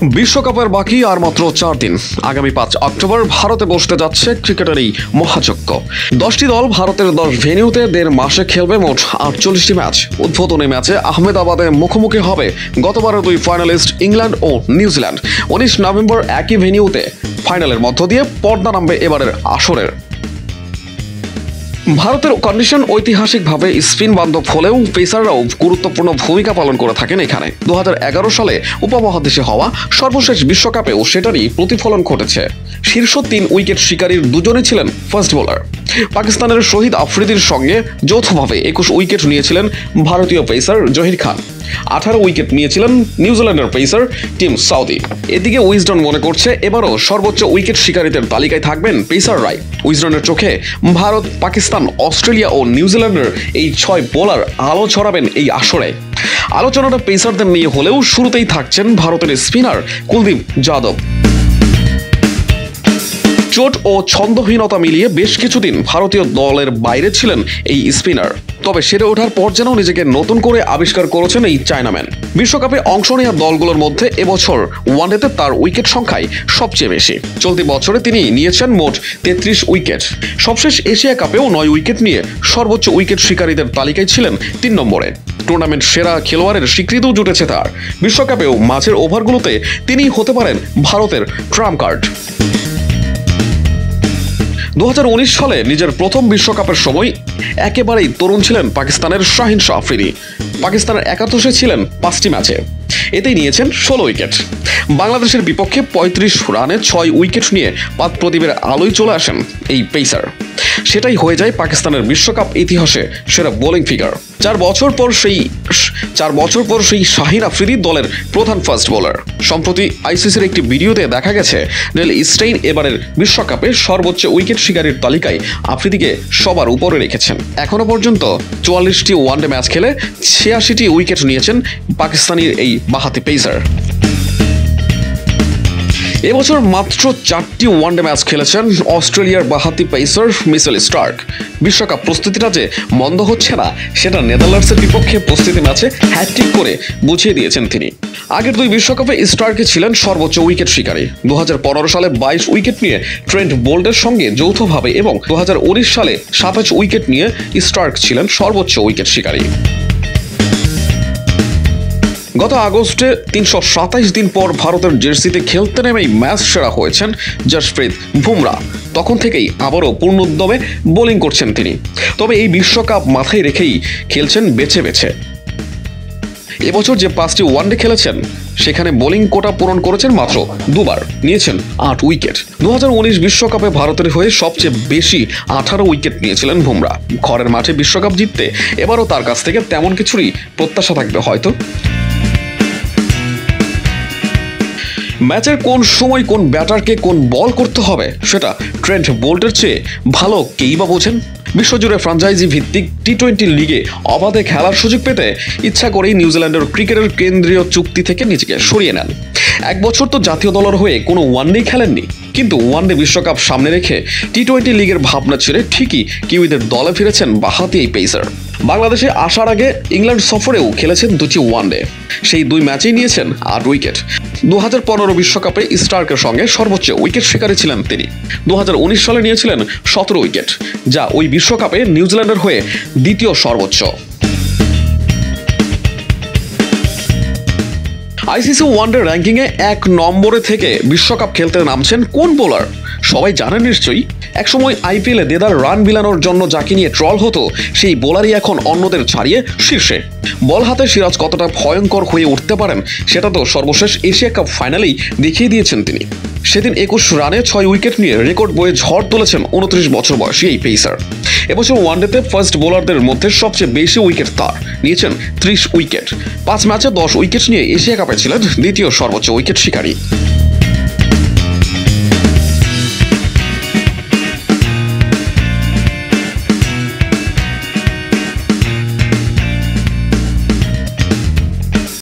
বিশ্বকাপের বাকি আর মাত্র 4 দিন। আগামী 5 অক্টোবর ভারতে বসতে যাচ্ছে ক্রিকেটের এই মহাযজ্ঞ। 10টি দল ভারতের 10 ভেন্যুতে 1.5 মাসে খেলবে মোট 48টি ম্যাচ। উদ্বোধনী ম্যাচে আহমেদাবাদে মুখোমুখি হবে গতবারের 2 ফাইনালিস্ট ইংল্যান্ড ও নিউজিল্যান্ড। 19 নভেম্বর একই ভেন্যুতে ফাইনালের মধ্য দিয়ে পর্দা নামবে এবারের আসরের। ভারতের কন্ডিশন ঐতিহাসিকভাবে স্পিন বান্ধব হলেও পেসাররাও গুরুত্বপূর্ণ ভূমিকা পালন করে থাকেন এখানে। 2011 সালে উপমহাদেশে হওয়া সর্বশেষ বিশ্বকাপেও সেটারই প্রতিফলন ঘটেছে। শীর্ষ 3 উইকেট শিকারীর দুজনে ছিলেন ফাস্ট বোলার। পাকিস্তানের শহীদ আফ্রিদির সঙ্গে যৌথভাবে 21 উইকেট নিয়েছিলেন ভারতীয় পেসার জহির খান। 18 উইকেট নিয়েছিলেন নিউজিল্যান্ডের পেসার টিম সাউদি। এদিকে উইজডন মনে করছে এবারও সর্বোচ্চ উইকেট শিকারীদের তালিকায় থাকবেন পেসাররাই। উইজডনের চোখে ভারত, পাকিস্তান, অস্ট্রেলিয়া ও নিউজিল্যান্ডের এই 6 বোলার আলো ছড়াবেন এই আসরে। আলোচনাটা পেসারদের নিয়ে হলেও শুরুতেই থাকছেন ভারতের স্পিনার কুলদীপ যাদব। চোট ও ছন্দহীনতা মিলিয়ে বেশ কিছুদিন ভারতীয় দলের বাইরে ছিলেন এই স্পিনার। তবে সেরে ওঠার পর যেন নিজেকে নতুন করে আবিষ্কার করেছেন এই চায়নাম্যান। বিশ্বকাপে অংশ নেওয়া দলগুলোর মধ্যে এবছর ওয়ানডেতে তার উইকেট সংখ্যাই সবচেয়ে বেশি। চলতি বছরে তিনি নিয়েছেন মোট 33 উইকেট। সবশেষ এশিয়া কাপেও 9 উইকেট নিয়ে সর্বোচ্চ উইকেট শিকারীদের তালিকায় ছিলেন 3 নম্বরে। টুর্নামেন্ট সেরা খেলোয়াড়ের স্বীকৃতিও জুটেছে তার। বিশ্বকাপেও মাঝের ওভারগুলোতে তিনিই হতে পারেন ভারতের ট্রাম্প কার্ড। 2019 সালে নিজের প্রথম বিশ্বকাপের সময় একেবারেই তরুণ ছিলেন পাকিস্তানের শাহিন শাহ আফ্রিদি। পাকিস্তানের একাদশে ছিলেন 5টি ম্যাচে, এতেই নিয়েছেন 16 উইকেট। বাংলাদেশের বিপক্ষে 35 রানে 6 উইকেট নিয়ে পাত প্রদীপের আলোয় চলে আসেন এই পেসার। সেটাই হয়ে যায় পাকিস্তানের বিশ্বকাপ ইতিহাসে সেরা বোলিং ফিগার। 4 বছর পর সেই শাহিন আফ্রিদি দলের প্রধান ফাস্ট বোলার। সম্প্রতি আইসিসির একটি ভিডিওতে দেখা গেছে ডেল স্টেইন এবারের বিশ্বকাপে সর্বোচ্চ উইকেট শিকারীর তালিকায় আফ্রিদিকে সবার উপরে রেখেছেন। এখনো পর্যন্ত 44টি ওয়ানডে ম্যাচ খেলে 86টি উইকেট নিয়েছেন পাকিস্তানির এই বাঁহাতি পেসার। এবছর মাত্র 4টি ওয়ানডে ম্যাচ খেলেছেন অস্ট্রেলিয়ার বাঁহাতি পেসার মিচেল স্টার্ক। বিশ্বকাপ প্রস্তুতিটা যে মন্দ হচ্ছে না সেটা নেদারল্যান্ডসের বিপক্ষে প্রস্তুতি ম্যাচে হ্যাটট্রিক করে বুঝিয়ে দিয়েছেন তিনি। আগের 2 বিশ্বকাপে স্টার্কে ছিলেন সর্বোচ্চ উইকেট শিকারী। 2015 সালে 22 উইকেট নিয়ে ট্রেন্ট বোল্টের সঙ্গে যৌথভাবে এবং 2019 সালে 27 উইকেট নিয়ে স্টার্ক ছিলেন সর্বোচ্চ উইকেট শিকারী। গত আগস্টে 327 দিন পর ভারতের জার্সিতে খেলতে নেমেই ম্যাচ সেরা হয়েছেন জসপ্রীত বুমরা। তখন থেকেই আবারও পূর্ণ উদ্যমে বোলিং করছেন তিনি। তবে এই বিশ্বকাপ মাথায় রেখেই খেলছেন বেছে বেছে। এবছর যে 5টি ওয়ানডে খেলেছেন সেখানে বোলিং কোটা পূরণ করেছেন মাত্র 2 বার, নিয়েছেন 8 উইকেট। 2019 বিশ্বকাপে ভারতের হয়ে সবচেয়ে বেশি 18 উইকেট নিয়েছিলেন বুমরা। ঘরের মাঠে বিশ্বকাপ জিততে এবারও তার কাছ থেকে তেমন কিছুরই প্রত্যাশা থাকবে হয়তো। ম্যাচের কোন সময় কোন ব্যাটারকে কোন বল করতে হবে সেটা ট্রেন্ট বোল্টের চেয়ে ভালো কেই বা বোঝেন। বিশ্বজুড়ে ফ্র্যাঞ্চাইজি ভিত্তিক টি-20 লিগে অবাধে খেলার সুযোগ পেতে ইচ্ছা করেই নিউজিল্যান্ডের ক্রিকেটের কেন্দ্রীয় চুক্তি থেকে নিজেকে সরিয়ে নেন। 1 বছর তো জাতীয় দলের হয়ে কোনো ওয়ানডেই খেলেননি, কিন্তু ওয়ানডে বিশ্বকাপ সামনে রেখে টি-20 লিগের ভাবনা ছেড়ে ঠিকই কিউইদের দলে ফিরেছেন বাঁহাতি এই পেসার। বাংলাদেশে আসার আগে ইংল্যান্ড সফরেও খেলেছেন 2টি ওয়ানডে। সেই 2 ম্যাচেই নিয়েছেন 8 উইকেট। 2015 বিশ্বকাপে স্টার্কের সঙ্গে সর্বোচ্চ উইকেট শিকারী ছিলেন তিনি। 2019 সালে নিয়েছিলেন 17 উইকেট, যা ওই বিশ্বকাপে নিউজিল্যান্ডের হয়ে দ্বিতীয় সর্বোচ্চ। আইসিসি ওয়ানডে র্যাঙ্কিংয়ে 1 নম্বরে থেকে বিশ্বকাপ খেলতে নামছেন কোন বোলার সবাই জানেন নিশ্চয়ই। একসময় আইপিএলে দেদার রান বিলানোর জন্য যাকে নিয়ে ট্রল হতো সেই বোলারই এখন অন্যদের ছাড়িয়ে শীর্ষে। বল হাতে সিরাজ কতটা ভয়ঙ্কর হয়ে উঠতে পারেন সেটা তো সর্বশেষ এশিয়া কাপ ফাইনালেই দেখিয়ে দিয়েছেন তিনি। সেদিন 21 রানে 6 উইকেট নিয়ে রেকর্ড বইয়ে ঝড় তুলেছেন 29 বছর বয়সী এই পেসার। এবছর ওয়ানডেতে ফার্স্ট বোলারদের মধ্যে সবচেয়ে বেশি উইকেট তার, নিয়েছেন 30 উইকেট। 5 ম্যাচে 10 উইকেট নিয়ে এশিয়া কাপে ছিলেন দ্বিতীয় সর্বোচ্চ উইকেট শিকারী।